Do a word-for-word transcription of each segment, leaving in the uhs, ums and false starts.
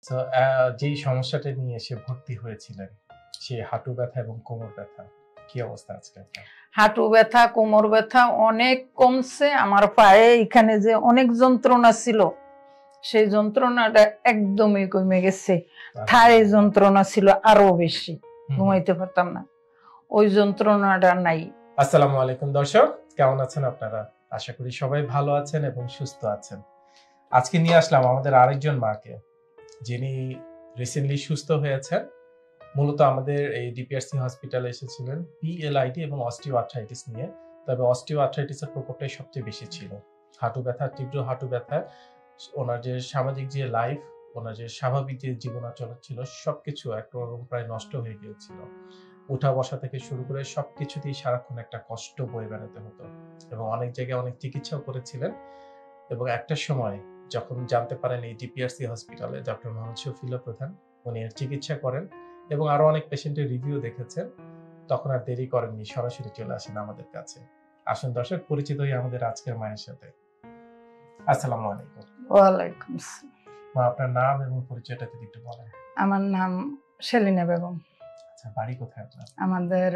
তো যেই সমস্যাটা নিয়ে এসে ভর্তি হয়েছিলেন, সেই হাঁটু ব্যথা এবং কোমর ব্যথা, কি অবস্থা আজকে? হাঁটু ব্যথা, কোমর ব্যথা অনেক কমছে। আমার পায়ে এখানে যে অনেক যন্ত্রণা ছিল, সেই যন্ত্রণাটা একদমই কমে গেছে। থায়ে যন্ত্রণা ছিল আরো বেশি, ঘুমাইতে পারতাম না, ওই যন্ত্রণাটা নাই। আসসালামু আলাইকুম দর্শক, কেমন আছেন আপনারা? আশা করি সবাই ভালো আছেন এবং সুস্থ আছেন। আজকে নিয়ে আসলাম আমাদের আরেকজন মাকে, যিনি রিসেন্টলি সুস্থ হয়েছেন। মূলত আমাদের এই ডিপিআরসি হসপিটালে এসেছিলেন পিএলআইডি এবং অস্টিওআর্থ্রাইটিস নিয়ে। তবে অস্টিওআর্থ্রাইটিসের প্রকোপটাই সবচেয়ে বেশি ছিল। হাঁটু ব্যথা, তীব্র হাঁটু ব্যথা, ওনার যে সামাজিক যে লাইফ, ওনার যে স্বাভাবিক যে জীবনাচরণ ছিল, সবকিছু একরকম প্রায় নষ্ট হয়ে গিয়েছিল। উঠা বসা থেকে শুরু করে সবকিছুতেই সারাক্ষণ একটা কষ্ট বয়ে বেড়াতে হতো এবং অনেক জায়গায় অনেক চিকিৎসাও করেছিলেন। এবং একটা সময় যখন জানতে পারেন এই ডিপিআরসি হসপিটালে ডক্টর মোহাম্মদ শফিউল্লাহ প্রধান উনি এর চিকিৎসা করেন এবং আরো অনেক পেশেন্টের রিভিউ দেখেছেন, তখন আর দেরি করেননি, সরাসরি চলে আসেন আমাদের কাছে। আসুন দর্শক, পরিচিত হই আমাদের আজকের মায়ের সাথে। আসসালামু আলাইকুম। ওয়ালাইকুম আসসালাম। মা, আপনার নাম এবং পরিচয়টা যদি একটু বলেন। আমার নাম সেলিনা বেগম। আচ্ছা, বাড়ি কোথায় আপনার? আমাদের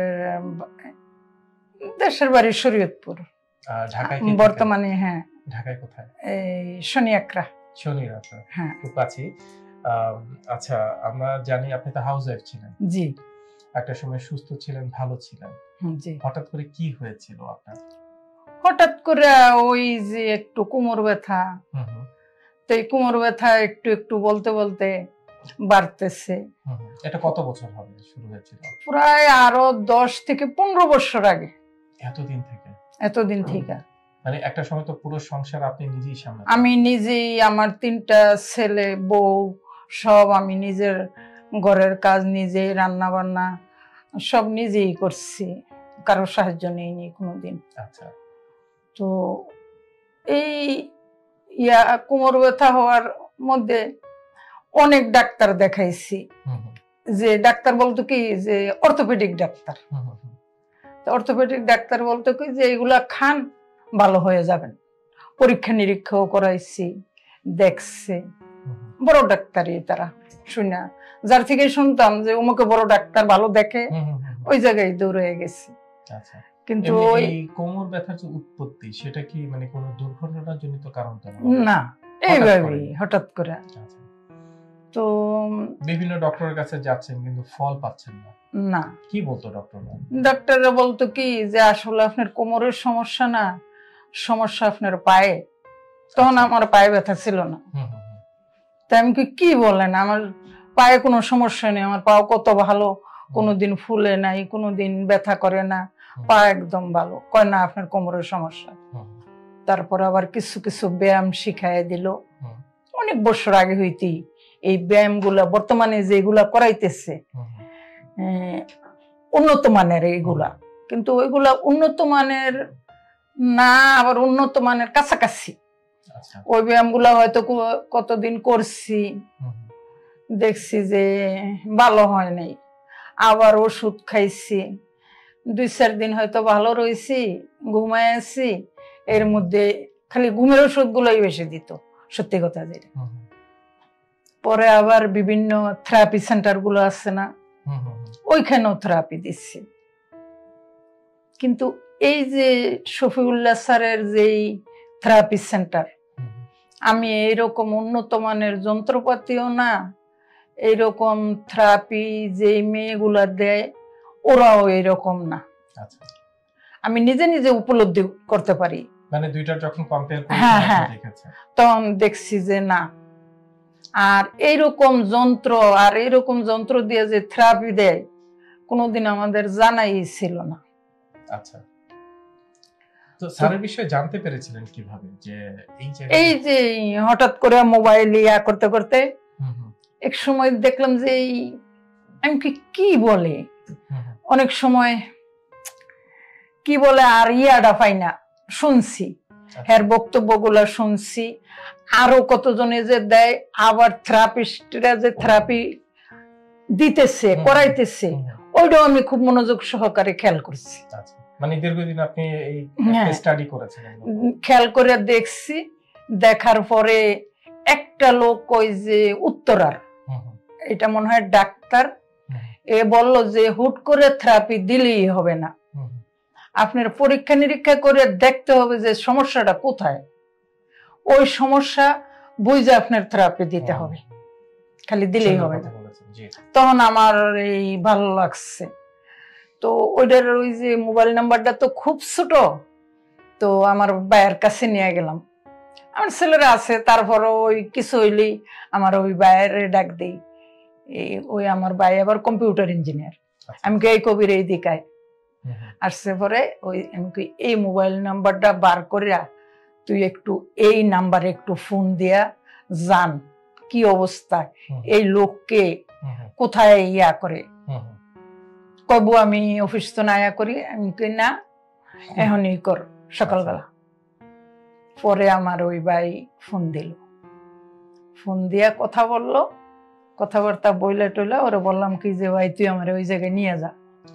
দেশের বাড়ি শরীয়তপুর। ঢাকায়? বর্তমানে হ্যাঁ। ঢাকায় কোথায়? এই শনিয়াকড়া। শনিয়াকড়া, হ্যাঁ, খুব কাছে। আচ্ছা, আমরা জানি আপনি তো হাউস ওয়াইফ ছিলেন। জি। একটা সময় সুস্থ ছিলেন, ভালো ছিলেন, জি। হঠাৎ করে কি হয়েছিল আপনার? হঠাৎ করে ওই যে একটু কোমর ব্যথা, তো এই কোমর ব্যথা একটু একটু বলতে বলতে বাড়তেছে। এটা কত বছর হবে শুরু হয়েছিল? প্রায় আরো দশ থেকে পনেরো বছর আগে। এতদিন থেকে? এতদিন থেকে। মানে একটা সময় তো পুরো সংসার আপনি নিজেই সামলাতেন? আমি নিজেই, আমার তিনটা ছেলে, বউ, সব আমি নিজের ঘরের কাজ নিজেই, রান্না বান্না সব নিজেই করছি, কারো সাহায্য নেইনি কোনোদিন। আচ্ছা। তো এই ইয়া কোমর ব্যথা হওয়ার মধ্যে অনেক ডাক্তার দেখাইছি, যে ডাক্তার বলতো কি যে অর্থোপেডিক ডাক্তার। অর্থোপেডিক ডাক্তার বলতো কি যে এগুলা খান, ভালো হয়ে যাবেন। পরীক্ষা নিরীক্ষাও করাইছি, দেখছে বড় ডাক্তারই তারা, শুনা যার থেকে শুনতাম যে অমুকে বড় ডাক্তার ভালো দেখে, ওই জায়গায় দৌড়ে গেছি। কিন্তু ওই কোমর ব্যথার যে উৎপত্তি, সেটা কি মানে কোনো দুর্ঘটনার জনিত কারণ? না, এইভাবেই হঠাৎ করে। তো বিভিন্ন ডক্টরের কাছে যাচ্ছেন কিন্তু ফল পাচ্ছেন না? না। কি বলতো ডক্টর? ডাক্তাররা বলতো কি যে আসলে আপনার কোমরের সমস্যা না, সমস্যা আপনার পায়ে। তখন আমার পায়ে ব্যথা ছিল না। তাই আমি কি বলেন, আমার পায়ে কোনো সমস্যা নেই, আমার পাও কত ভালো, কোনোদিন ফুলে নাই, কোনোদিন ব্যথা করে না, পা একদম ভালো। কয় না আপনার কোমরের সমস্যা। তারপর আবার কিছু কিছু ব্যায়াম শিখাই দিল। অনেক বছর আগে হইতেই এই ব্যায়াম গুলা, বর্তমানে যেগুলা করাইতেছে উন্নত মানের এইগুলা, কিন্তু ওইগুলা উন্নত মানের না, আবার উন্নত মানের কাছাকাছি। ওই ব্যায়াম গুলা হয়তো কতদিন করছি, দেখছি যে ভালো হয় নাই, আবার ওষুধ খাইছি, দুই চার দিন হয়তো ভালো রয়েছি, ঘুমাই আছি, এর মধ্যে খালি ঘুমের ওষুধ গুলোই বেশি দিত, সত্যি কথা যেটা। পরে আবার বিভিন্ন থেরাপি সেন্টার গুলো আছে না, ওইখানেও থেরাপি দিচ্ছি। কিন্তু এই যে শফিউল্লাহ স্যারের যেই থেরাপি সেন্টার, আমি এইরকম উন্নত মানের যন্ত্রপাতিও না, এইরকম থেরাপি যে মেয়েগুলা দেয় ওরাও এইরককম না। আমি নিজে নিজে উপলব্ধি করতে পারি। মানে দুইটা যখন কম্পেয়ার করি, হ্যাঁ হ্যাঁ, তখন দেখছি যে না, আর এইরকম যন্ত্র আর এইরকম যন্ত্র দিয়ে যে থেরাপি দেয় কোনোদিন আমাদের জানাই ছিল না। আচ্ছা, তো স্যারের বিষয়ে জানতে পেরেছিলেন কিভাবে? যে এই যে এই যে হঠাৎ করে মোবাইল ইয়া করতে করতে এক সময় দেখলাম যে আমি কি বলে, অনেক সময় কি বলে আর ইয়াটা পাই না, শুনছি এর বক্তব্যগুলা শুনছি, আরো কতজনে যে দেয়, আবার থেরাপিস্টরা যে থেরাপি দিতেছে, করাইতেছে, ওইটাও আমি খুব মনোযোগ সহকারে খেয়াল করছি। মানে দীর্ঘদিন আপনি এই স্টাডি করেছেন? খেয়াল করে দেখছি। দেখার পরে একটা লোক ওই যে উত্তরার এটা মনে হয় ডাক্তার, এ বলল যে হুট করে থেরাপি দিলেই হবে না, আপনার পরীক্ষা নিরীক্ষা করে দেখতে হবে যে সমস্যাটা কোথায়, ওই সমস্যা বুঝে আপনার থেরাপি দিতে হবে, খালি দিলেই হবে না। তখন আমার এই ভালো লাগছে। তো ওইটার ওই যে মোবাইল নাম্বারটা তো খুব ছোট, তো আমার ভাইয়ের কাছে নিয়ে গেলাম। আমার ছেলেরা আছে, তারপর ওই কিছু হইলেই আমার ওই ভাইয়ের ডাক দিই। ওই আমার ভাই আবার কম্পিউটার ইঞ্জিনিয়ার, আমি কে এই কবির এই দিকায় আসছে। পরে ওই আমি এই মোবাইল নাম্বারটা বার করিয়া তুই একটু এই নাম্বারে একটু ফোন দিয়া জান কি অবস্থা, এই লোককে কোথায় ইয়া করে। কবু আমি অফিস তো না ইয়া করি, আমি কই না এখনই কর সকালবেলা। পরে আমার ওই ভাই ফোন দিল, ফোন দিয়া কথা বললো, কথাবার্তা বইলে টইলে ওরা বললাম কি যে ভাই তুই আমার ওই জায়গায় নিয়ে যা।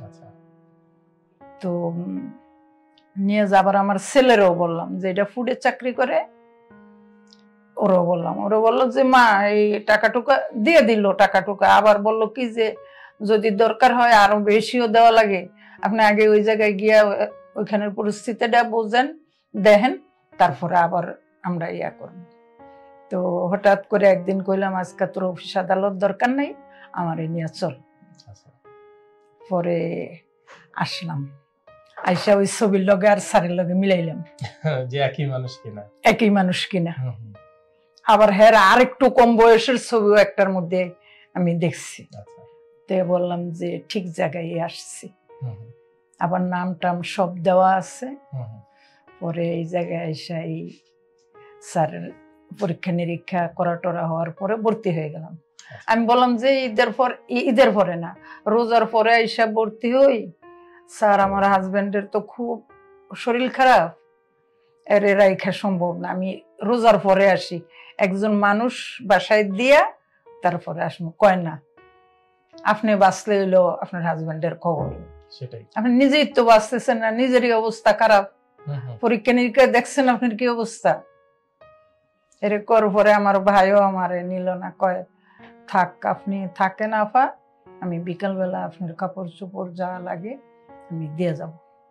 তো নিয়ে যাবার আমার ছেলেরও বললাম যে এটা ফুডের চাকরি করে, ওরাও বললাম, ওরা বললো যে মা এই টাকা টুকা দিয়ে দিল, টাকা টুকা আবার বললো কি যে যদি দরকার হয় আরো বেশিও দেওয়া লাগে, আপনি আগে ওই জায়গায় গিয়া ওইখানের পরিস্থিতিটা বোঝেন, দেখেন, তারপরে আবার আমরা ইয়া করব। তো হঠাৎ করে একদিন কইলাম আজকে তোর অফিস আদালত দরকার নাই, আমার এই নিয়ে চল। পরে আসলাম, আইসা ওই ছবির লগে আর স্যারের লগে মিলাইলাম যে একই মানুষ কিনা, একই মানুষ কিনা। আবার হ্যাঁ আর একটু কম বয়সের ছবিও একটার মধ্যে আমি দেখছি। তো বললাম যে ঠিক জায়গায় আসছি, আবার নাম টাম সব দেওয়া আছে। পরে এই জায়গায় আইসা এই স্যারের পরীক্ষা নিরীক্ষা করা টরা হওয়ার পরে ভর্তি হয়ে গেলাম। আমি বললাম যে ঈদের পর, ঈদের পরে না রোজার পরে আইসা ভর্তি হই, স্যার আমার হাজবেন্ডের তো খুব শরীর খারাপ, এর রাইখা সম্ভব না, আমি রোজার পরে আসি, একজন মানুষ বাসায় দিয়া তারপরে আসবো। কয় না, আপনি বাঁচলে হইলো আপনার হাজবেন্ডের খবর, সেটাই আপনি নিজেই তো বাঁচতেছেন না, নিজেরই অবস্থা খারাপ, পরীক্ষা নিরীক্ষা দেখছেন আপনার কি অবস্থা। এরকম পরে আমার ভাইও আমারে নিল না, কয় থাক আপনি থাকেন আফা, আমি বিকালবেলা আপনার কাপড় চোপড় যা লাগে আমি দিয়ে যাব।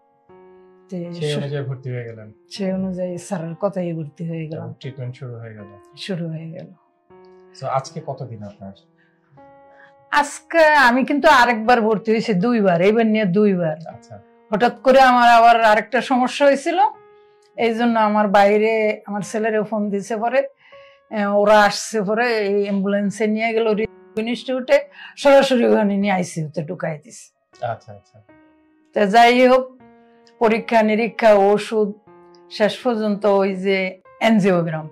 ভর্তি হয়ে গেলেন, সেই অনুযায়ী স্যারের কথাই ভর্তি হয়ে গেলাম, ট্রিটমেন্ট শুরু হয়ে গেল শুরু হয়ে গেল। সো আজকে কতদিন আপনার? আজকে আমি কিন্তু আরেকবার ভর্তি হয়েছি, দুইবার, এবার নিয়ে দুইবার। আচ্ছা। হঠাৎ করে আমার আবার আরেকটা সমস্যা হয়েছিল, এই জন্য আমার বাইরে আমার ছেলেরে ফোন দিছে, পরে ওরা আসছে, পরে এই অ্যাম্বুলেন্সে নিয়ে গেল ইনস্টিটিউটে, সরাসরি ওখানে নিয়ে আইসিইউতে ঢুকাই দিছে। আচ্ছা আচ্ছা। তো যাই হোক, পরীক্ষা নিরীক্ষা ওষুধ শেষ পর্যন্ত ওই যে এনজিওগ্রাম,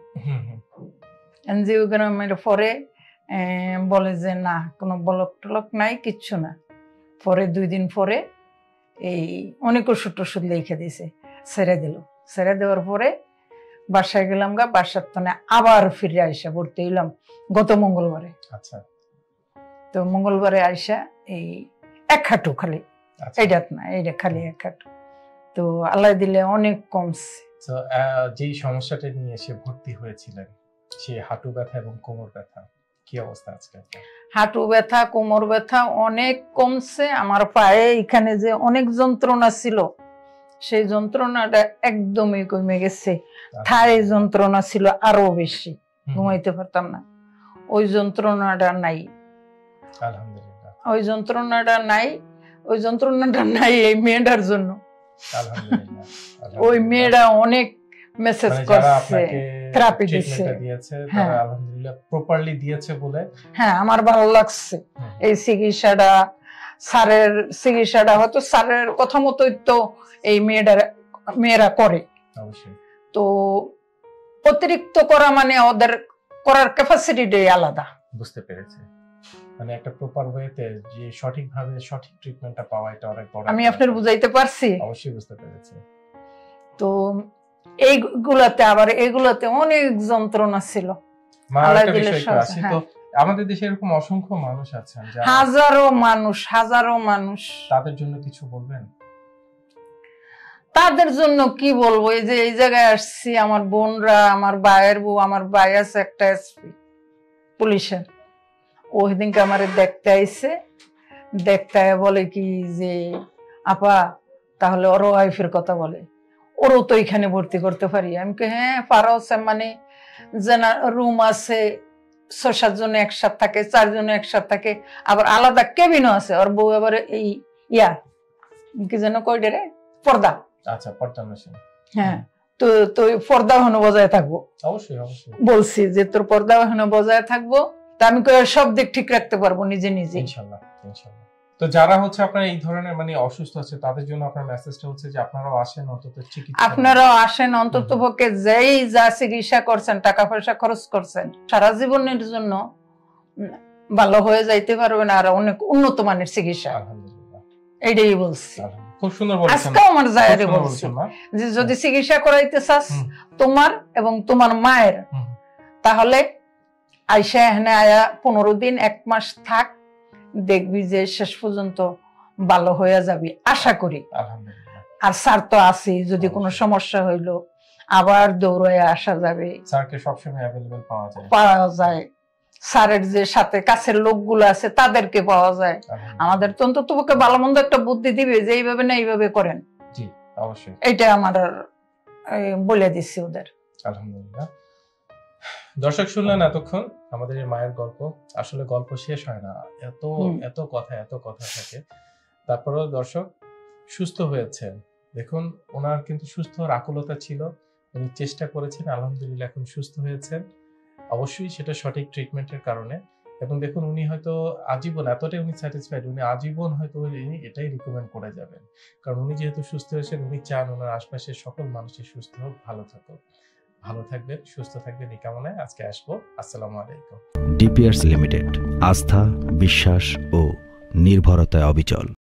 এনজিওগ্রামের পরে বলে যে না কোনো ব্লক টলক নাই, কিচ্ছু না। পরে দুই দিন পরে এই অনেক ওষুধ টষুধ লিখে দিয়েছে, ছেড়ে দিল। ছেড়ে দেওয়ার পরে বাসায় গেলাম গা, বাসার তনে আবার ফিরে আইসা ভর্তি হইলাম গত মঙ্গলবারে। আচ্ছা। তো মঙ্গলবারে আইসা এই এক হাঁটু খালি, এইটা না এইটা খালি এক হাঁটু, তো আল্লাহ দিলে অনেক কমছে। তো যেই সমস্যাটা নিয়ে এসে ভর্তি হয়েছিলেন, সেই হাঁটু ব্যথা এবং কোমর ব্যথা, কি অবস্থা আজকে? হাঁটু ব্যথা কোমর ব্যথা অনেক কমছে। আমার পায়ে এখানে যে অনেক যন্ত্রণা ছিল, সেই যন্ত্রণাটা একদমই কমে গেছে। থাই যন্ত্রণা ছিল আরো বেশি, ঘুমাইতে পারতাম না, ওই যন্ত্রণাটা নাই আলহামদুলিল্লাহ। ওই যন্ত্রণাটা নাই, ওই যন্ত্রণাটা নাই এই মেয়েটার জন্য। আলহামদুলিল্লাহ। ওই মেয়েটা অনেক মেসেজ করছে, থেরাপি দিয়েছে, তারা আলহামদুলিল্লাহ প্রপারলি দিয়েছে বলে হ্যাঁ আমার ভালো লাগছে। এই চিকিৎসাটা স্যারের চিকিৎসাটা হয়তো স্যারের কথা মতোই তো এই মেয়েটার মেয়েরা করে, অবশ্যই। তো অতিরিক্ত করা মানে ওদের করার ক্যাপাসিটিটাই আলাদা। বুঝতে পেরেছে, মানে একটা প্রপার ওয়েতে যে সঠিকভাবে সঠিক ট্রিটমেন্টটা পাওয়া, এটা অনেক বড়। আমি আপনার বুঝাইতে পারছি? অবশ্যই বুঝতে পেরেছি। তো এইগুলাতে আবার এগুলাতে অনেক যন্ত্রণা ছিল। তো আমাদের দেশে এরকম অসংখ্য মানুষ আছেন, হাজারো মানুষ হাজারো মানুষ তাদের জন্য কিছু বলবেন? তাদের জন্য কি বলবো, এই যে এই জায়গায় আসছি, আমার বোনরা, আমার ভাইয়ের বউ, আমার ভাই আছে একটা এসপি পুলিশের, ওই দিনকে আমার দেখতে আইছে, দেখতে বলে কি যে আপা তাহলে ওর ওয়াইফের কথা বলে, ওরও তো এখানে ভর্তি করতে পারি। আমি কে হ্যাঁ পারো, মানে যেন রুম আছে, ছয় সাত জন একসাথে থাকে, চারজন একসাথে থাকে, আবার আলাদা কেবিনও আছে। ওর বউ আবার এই ইয়া কি যেন কয়টা রে পর্দা, আচ্ছা পর্দা মেশিন, হ্যাঁ তো তো পর্দা ওখানে বজায় থাকবো। অবশ্যই অবশ্যই বলছি যে তোর পর্দা ওখানে বজায় থাকবো, তা আমি কই সব দিক ঠিক রাখতে পারবো নিজে নিজে ইনশাআল্লাহ ইনশাআল্লাহ। তো যারা হচ্ছে আপনার এই ধরনের মানে অসুস্থ আছে তাদের জন্য আপনার মেসেজটা হচ্ছে যে আপনারাও আসেন, অন্তত চিকিৎসা আপনারাও আসেন, অন্তত পক্ষে যেই যা চিকিৎসা করছেন, টাকা পয়সা খরচ করছেন, সারা জীবনের জন্য ভালো হয়ে যাইতে পারবেন, আর অনেক উন্নত মানের চিকিৎসা। আলহামদুলিল্লাহ, এইটাই বলছি। খুব সুন্দর বলেছেন। আজকেও আমার জায়গায় বলছি যে যদি চিকিৎসা করাইতে চাস তোমার এবং তোমার মায়ের, তাহলে আইসা এখানে আয়া পনেরো দিন এক মাস থাক, দেখবি যে শেষ পর্যন্ত ভালো হয়ে যাবি আশা করি। আর স্যার তো আছি, যদি কোনো সমস্যা হইলো আবার দৌড়ে আসা যাবে, স্যারকে সবসময় অ্যাভেলেবল পাওয়া যায় পাওয়া যায় স্যারের যে সাথে কাছের লোকগুলো আছে তাদেরকে পাওয়া যায়। আমাদের তো অন্তত পক্ষে ভালো মন্দ একটা বুদ্ধি দিবে যে এইভাবে না এইভাবে করেন। জি অবশ্যই, এটা আমার বলে দিচ্ছি ওদের। আলহামদুলিল্লাহ। দর্শক শুনলেন এতক্ষণ আমাদের এই মায়ের গল্প। আসলে গল্প শেষ হয় না, এত এত কথা এত কথা থাকে। তারপরেও দর্শক সুস্থ হয়েছেন, দেখুন ওনার কিন্তু সুস্থ হওয়ার আকুলতা ছিল, উনি চেষ্টা করেছেন, আলহামদুলিল্লাহ এখন সুস্থ হয়েছেন। অবশ্যই সেটা সঠিক ট্রিটমেন্টের কারণে। এবং দেখুন উনি হয়তো আজীবন এতটাই উনি স্যাটিসফাইড, উনি আজীবন হয়তো উনি এটাই রিকমেন্ড করে যাবেন, কারণ উনি যেহেতু সুস্থ হয়েছেন, উনি চান ওনার আশপাশের সকল মানুষের সুস্থ হোক, ভালো থাকুক। ভালো থাকবেন, সুস্থ থাকবেন এই কামনায় আজকে আসবো। আসসালামু আলাইকুম। ডিপিআরস লিমিটেড, আস্থা, বিশ্বাস ও নির্ভরতায় অবিচল।